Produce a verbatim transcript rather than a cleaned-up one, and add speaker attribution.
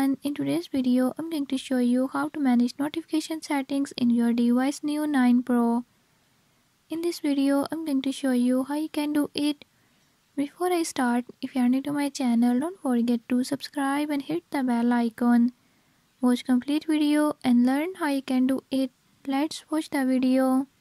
Speaker 1: everyone, in today's video I'm going to show you how to manage notification settings in your device Neo nine Pro. In this video I'm going to show you how you can do it. Before I start, if you are new to my channel, don't forget to subscribe and hit the bell icon. Watch complete video and learn how you can do it. Let's watch the video.